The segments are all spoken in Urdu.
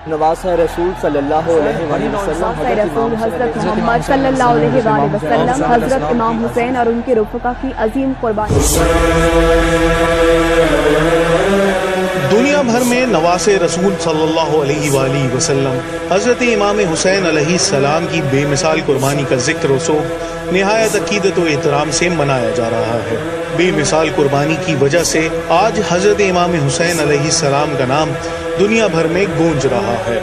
نواز رسول صلی اللہ علیہ وآلہ وسلم حضرت محمد صلی اللہ علیہ وآلہ وسلم حضرت امام حسین اور ان کے رفقا کی عظیم قربانی۔ دنیا بھر میں نواز رسول صلی اللہ علیہ وآلہ وسلم حضرت امام حسین علیہ السلام کی بے مثال قربانی کا ذکر و سوگ نہایت عقیدت و احترام سے منایا جا رہا ہے۔ بے مثال قربانی کی وجہ سے آج حضرت امام حسین علیہ السلام کا نام دنیا بھر میں گونج رہا ہے۔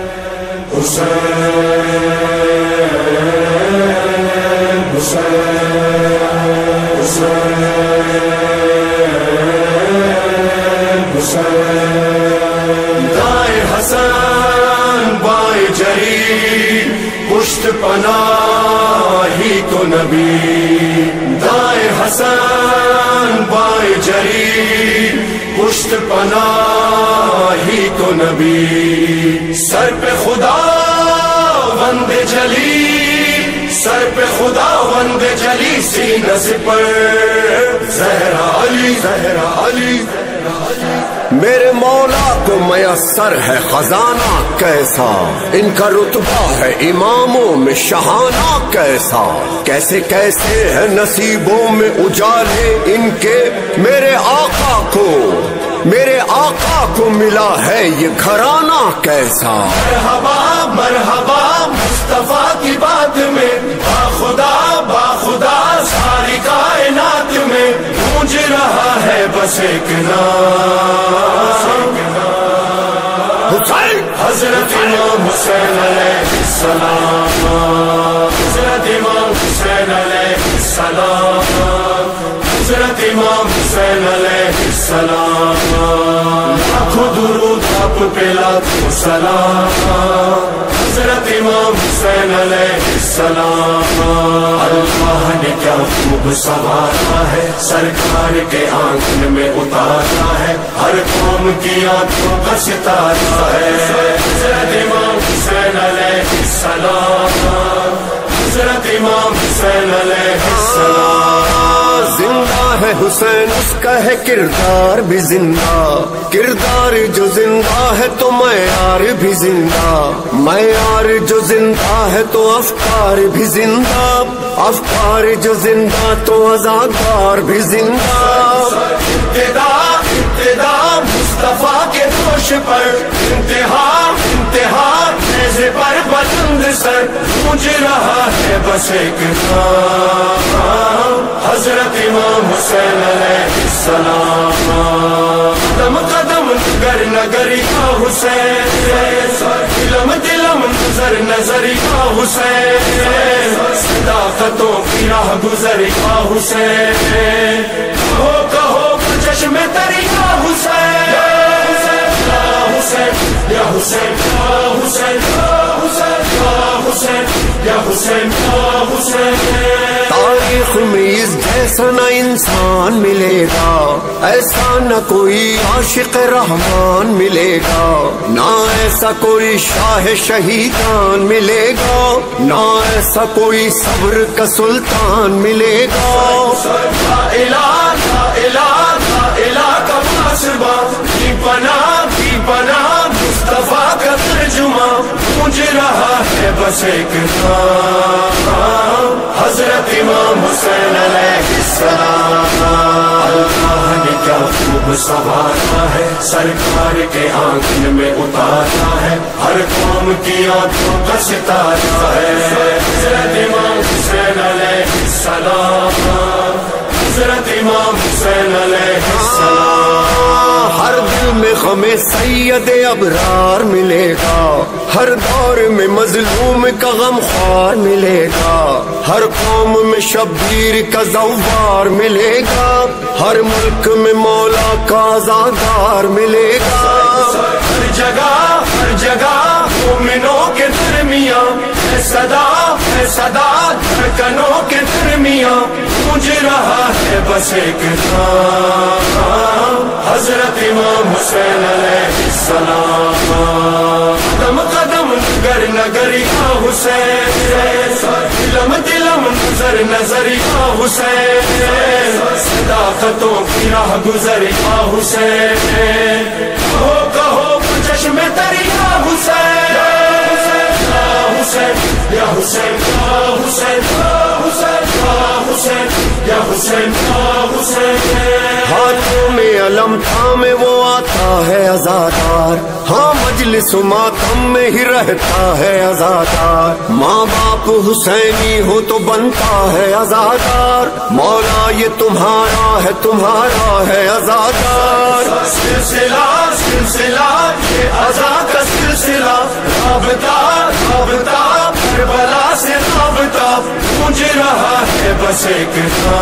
دائیں حسن بائیں جری پشت پناہ ہی تو نبی، دائیں حسن بائیں جری پشت پناہ ہی تو نبی، سر پہ خدا وند جلی، سر پہ خدا وند جلی، سینہ سے پر زہرا علی، زہرا علی۔ میرے مولا کو میسر ہے خزانہ کیسا، ان کا رتبہ ہے اماموں میں شہانہ کیسا، کیسے کیسے ہے نصیبوں میں اجالے ان کے، میرے آقا کو ملا ہے یہ گھرانہ کیسا۔ مرحبا مرحبا مصطفیٰ کی بات میں، باخدا ساری کائنات میں گونج رہا ہے بس ایک نام، حضرت امام حسین علیہ السلام، حضرت امام حسین علیہ السلام، حضرت امام حسین علیہ السلام، لاکھوں درود آپ پہ لاکھوں سلام، حضرت امام حسین علیہ السلام۔ اللہ نے کیا خوب سنوارا ہے، سرکار کے آنگن میں اتارا ہے، ہر قوم کی آنکھوں کا ستارہ ہے، حضرت امام حسین علیہ السلام، حضرت امام حسین علیہ السلام۔ زندہ ہے حسین اس کا ہے کردار بھی زندہ، کردار جو زندہ ہے تو معیار بھی زندہ، معیار جو زندہ ہے تو افکار بھی زندہ، افکار جو زندہ تو عزادار بھی زندہ۔ ابتدا مصطفیٰ کے دوش پر، انتہا نیزے پر بلند سر گونج رہا ہے بس ایک نام، حضرت امام حسین علیہ السلام۔ قدم قدم نگر نگری کا حسین، دلم نظر نظری کا حسین، صداقتوں کی راہ گزری کا حسین، کہو چشم تری کا حسین، یا حسین یا حسین یا حسین یا حسین یا حسین یا حسین۔ تاریخ میں اس جیسا نہ انسان ملے گا، ایسا نہ کوئی عاشق رحمان ملے گا، نہ ایسا کوئی شاہ شہیدان ملے گا، نہ ایسا کوئی صبر کا سلطان ملے گا۔ لا الہ لا الہ لا الہ کا فاصبہ، کی پناہ مصطفیٰ کا ترجمہ گونج رہا ہے بس ایک نام، حضرت امام حسین علیہ السلام۔ اللہ نے کیا خوب سنوارا ہے، سرکار کے آنگن میں اتارا ہے، ہر قوم کی آنکھوں کا ستارہ ہے، حضرت امام حسین علیہ السلام، حضرت امام حسین علیہ السلام۔ ہر دل میں غم سید ابرار ملے گا، ہر دور میں مظلوم کا غم خوار ملے گا، ہر قوم میں شبیر کا زوار ملے گا، ہر ملک میں مولا کا آزادار ملے گا۔ ہر جگہ مومنوں کے درمیان صدا دھڑکنوں کے درمیان گونج رہا ہے بس ایک نام، حضرت امام حسین علیہ السلام۔ قدم قدم نگر نگری کا حسین، دلم نظر نظری کا حسین، صداقتوں کی راہ گزری کا حسین، کہو چشم تری کا حسین، حسین یا حسین. ہاتھوں میں علم تھامے وہ آتا ہے عزادار, ہاں مجلس و ماتم میں ہی رہتا ہے عزادار. ماں باپ حسینی ہو تو بنتا ہے عزادار, مولا یہ تمہارا ہے عزادار. سلسلہ سلسلہ یہ عزا کا سلسلہ, رابطہ رابطہ کربلا سے رابطہ, گونج رہا ہے بس ایک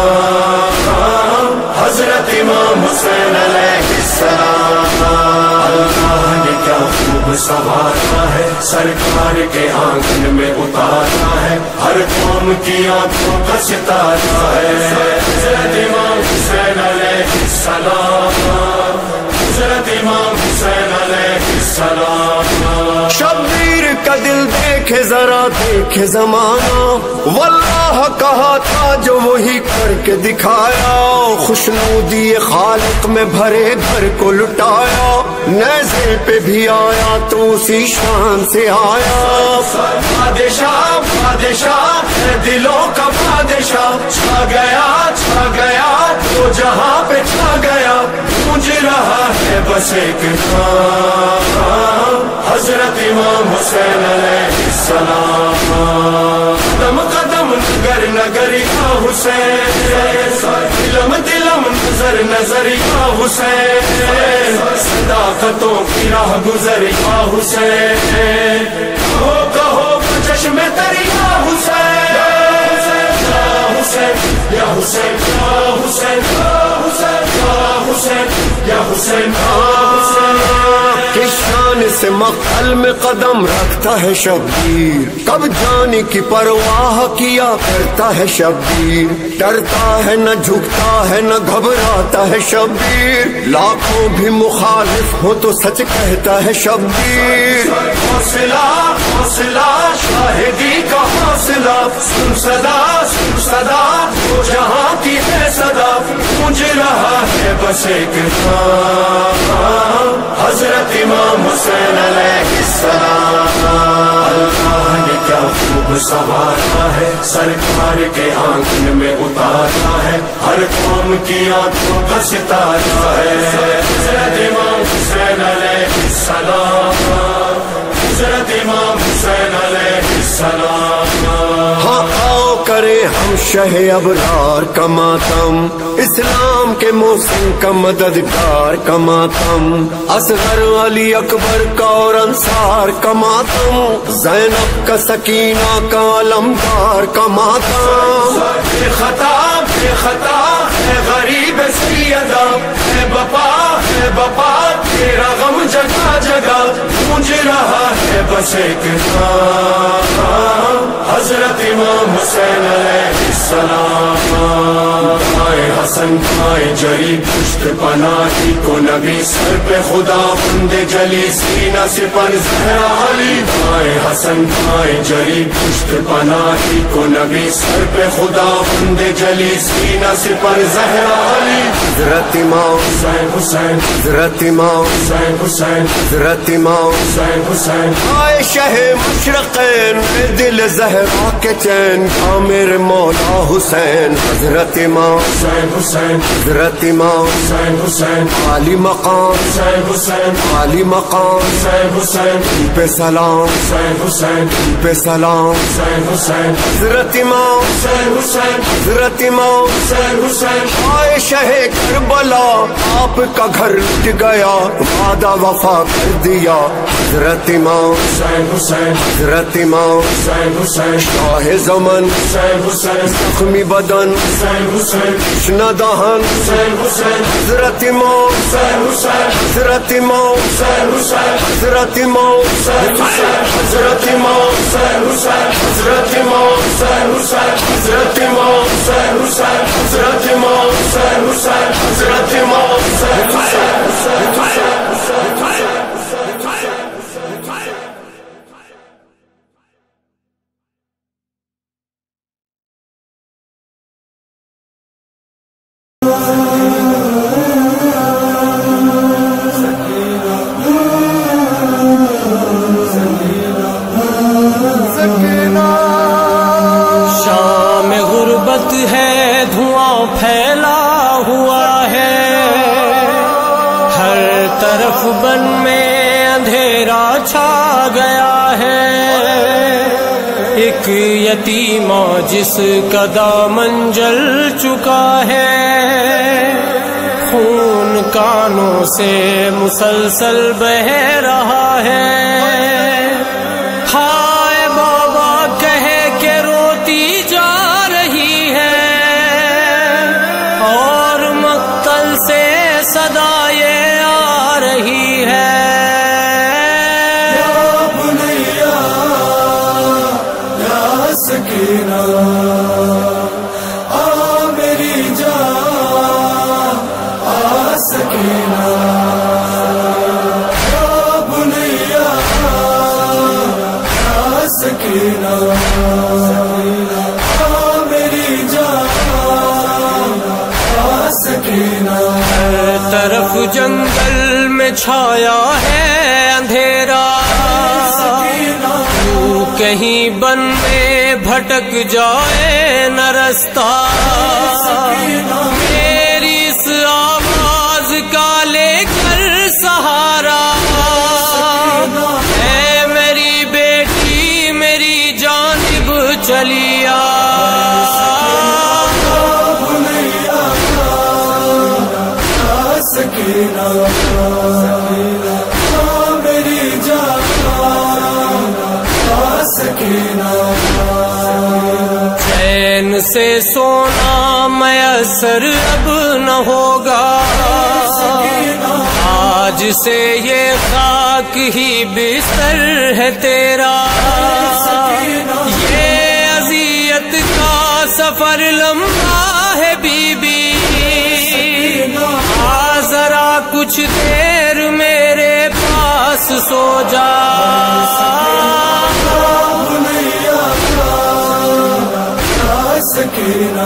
نام, حضرت امام حسین علیہ السلام. اللہ نے کیا خوب سنوارا ہے, سرکار کے آنگن میں اتارا ہے, ہر قوم کی آنکھوں کا ستارہ ہے. حضرت امام حسین علیہ السلام, حضرت امام حسین علیہ السلام. شبیر کا دل دیکھے ذرا دیکھے زمانہ, واللہ کہا تھا جو وہی کر کے دکھایا. خوشنودی خالق میں بھرے گھر کو لٹایا, نیزے پہ بھی آیا تو اسی شان سے آیا. بادشاہ بادشاہ دلوں کا بادشاہ, چھا گیا تو جہاں پہ چھا گیا, گونج رہا ہے بس ایک نام, حضرت امام حسین علیہ السلام. قدم قدم نگر نگر یا حسین, دلم دلم نظر نظر یا حسین, صداقتوں کی راہ گزر یا حسین. کہو چشم تری یا حسین, یا حسین یا حسین یا حسین یا حسین یا حسین یا حسین. کس شان سے مقتل میں قدم رکھتا ہے شبیر, کب جانے کی پرواہ کیا کرتا ہے شبیر. ڈرتا ہے نہ جھکتا ہے نہ گھبراتا ہے شبیر, لاکھوں بھی مخالف ہو تو سچ کہتا ہے شبیر. حوصلہ حوصلہ شاہدی کا حوصلہ, سن صدا وہ جہاں کی ہے صدا, گونج رہا ہے بس ایک نام, حضرت امام حسین علیہ السلام. اللہ نے کیا خوب سنوارا ہے, سرکار کے آنگن میں اتارا ہے, ہر قوم کی آنکھوں کا ستارہ ہے. حضرت امام حسین علیہ السلام, حضرت امام حسین علیہ السلام. ہاں آؤ کرے ہم شہ ابرار کا ماتم, اسلام کے محسن کا مددگار کا ماتم, اصغر علی اکبر کا اور انصار کا ماتم, زینب کا سکینہ کا علمدار کا ماتم. بے خطا ہے غریب سیدہ, ہے بپا تیرا غم جگہ جگہ, گونج رہا ہے بس ایک نام, حضرت امام حسین علیہ السلام. حسن کھائے جری پشت پناہی کو نبی, سر پہ خدا بند جلی سینہ سپر زہرا علی. حسن کھائے جری پشت پناہی کو نبی, سر پہ خدا بند جلی سینہ سپر زہرا علی. حضرت امام حسین حضرت امام حسین حضرت امام حسین. آئے شہ مشرقین میں دل زہرا کے چین, تھا میرے مولا حسین. حضرت امام حسین حضرت امام حسین, عالی مقام حسین عالی مقام حسین, پہ سلام حسین پہ سلام حسین. حضرت امام حسین حضرت امام حسین. آئے شہ کربلا آپ کا گھر لٹ گیا, وعدہ وفا کر دیا. حضرت امام حسین حضرت امام حسین. شاہ زمن زخمی بدن کشنا دہن, حضرت امام حضرت امام حضرت امام حضرت امام حضرت امام حضرت امام حضرت امام حضرت امام. شام غربت ہے دھواں پھیلا دامن میں اندھیرا چھا گیا ہے، ایک یتیمہ جس کا دامن جل چکا ہے، خون کانوں سے مسلسل بہہ رہا ہے، ہائے بابا کہے کہ روتی جا رہی ہے، اور مقتل سے صدائیں آ رہی ہے، یا بنیا یا سکینہ آ میری جان آ سکینہ، یا بنیا یا سکینہ آ میری جان آ سکینہ۔ ہر طرف جنگل میں چھایا ہے اندھیرا، تو کہیں بن میں بھٹک جائے نہ رستہ، میری اس آواز کا لے کر سہارا، اے میری بیٹی میری جانب چلی آ، سکینہ میری جان سکینہ، چین سے سونا میسر اب نہ ہوگا، آج سے یہ خاک ہی بستر ہے تیرا، یہ اذیت کا سفر لمبا ہے بی بی، ذرا کچھ دیر میرے پاس سو جا، سکینہ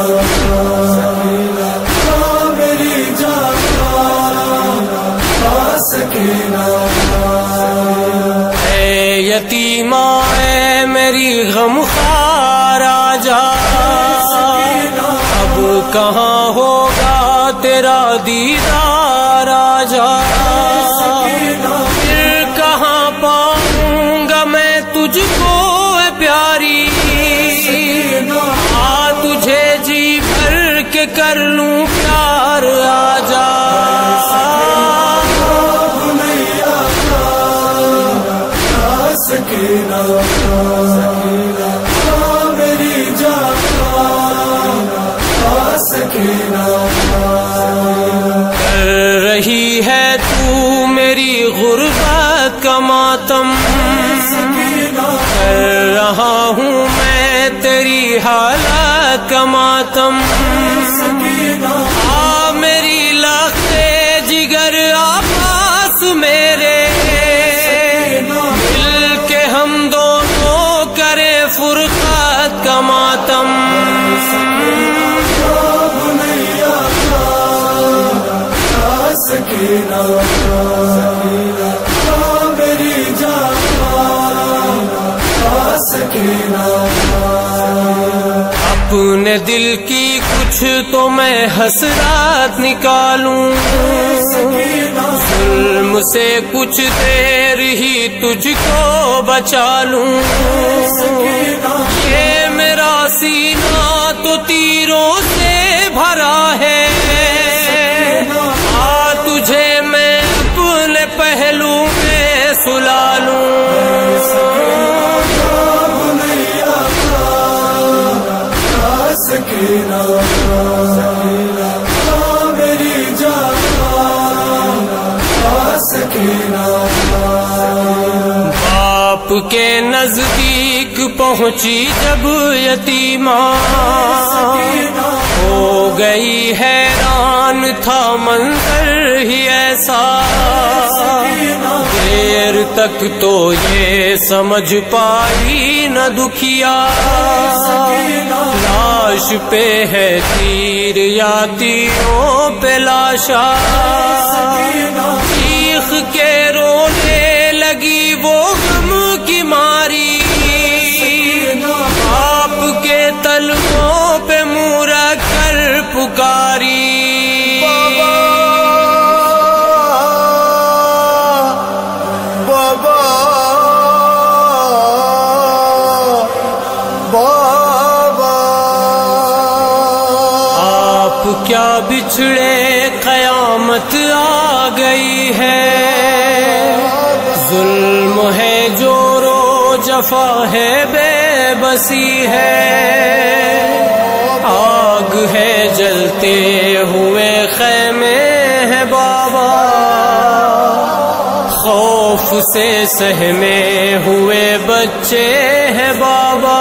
میری جان سکینہ، اے یتیمہ اے میری غمخوار آجا، اب کہاں ہوگا تیرا دیدار آجا، پھر کہاں پاؤں گا میں تجھ کو اے پیاری، آ تجھے جی بھر کے کر لوں پیار آجا، سکینہ میری جان سکینہ، کر رہی ہے تو میری غربت کا ماتم، کر رہا ہوں میں تیری حالت کا ماتم، آ میری لختے جگر آ پاس میرے، مل کے ہم دونوں کریں فرقت کا ماتم، سکینہ میری جان سکینہ، اپنے دل کی کچھ تو میں حسرات نکالوں، ظلم سے کچھ دیر ہی تجھ کو بچا لوں، یہ میرا سینہ تو تیروں سے بھرا ہے، آ تجھے میں اپنے پہلو میں سلا لوں، سکینہ میری جان سکینہ، باپ کے نزدیک پہنچی جب یتیمہ، ہو گئی حیران تھا منظر ہی ایسا، دیر تک تو یہ سمجھ پائی نہ دکھیا، لاش پہ ہے تیر یا تیروں پہ لاشا، چیخ کے رونے لگی وہ غم کی ماری، آپ کے تلووں پہ منہ رکھ کر پکاری، کیا بچھڑے قیامت آ گئی ہے، ظلم ہے جور و جفا ہے بے بسی ہے، آگ ہے جلتے ہوئے خیمے ہیں بابا، خوف سے سہمے ہوئے بچے ہیں بابا،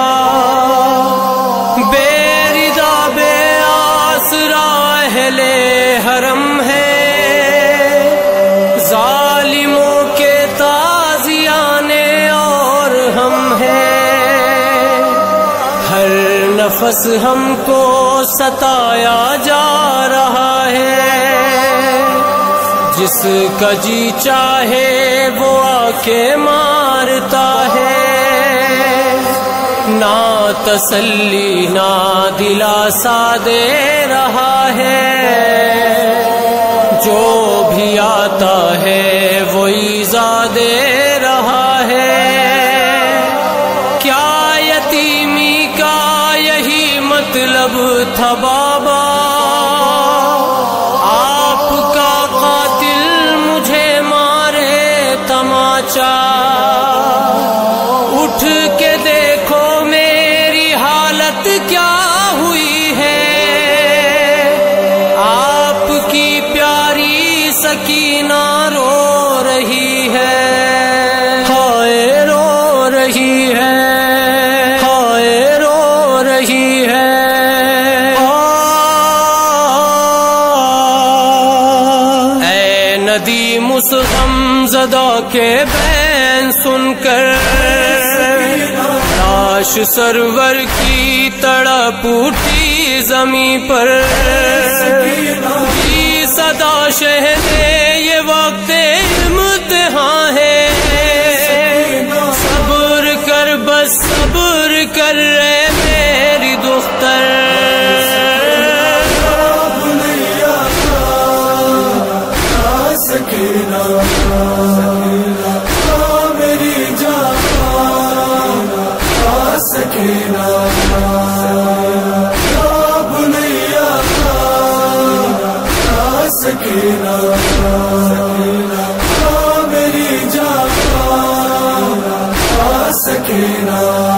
بے ردا بے آسرا اہل حرم ہے، ظالموں کے تازیانے اور ہم ہیں، ہر نفس ہم کو ستایا جا رہا ہے، جس کا جی چاہے وہ آ کے مارتا ہے، نہ تسلی نہ دلاسا دے رہا ہے، جو بھی آتا ہے وہ ایذا دے رہا ہے، کیا یتیمی کا یہی مطلب تھا بابا، آپ کا قاتل مجھے مارے تماچا، اٹھ کے دیکھو میری حالت کیا ہوئی ہے، آپ کی پیاری سکینہ رو رہی ہے، ہائے رو رہی ہے، ہائے رو رہی ہے، اے ندیم اس غم زدہ کے بین سن کر، لاش سرور کی تڑپ اٹھی زمین پر، یہ صدا شہدے یہ وقت امتحان ہے، صبر کر بس صبر کر رے میری دختر، میری جان سکینہ، بنیا سکینہ، میری جان سکینہ،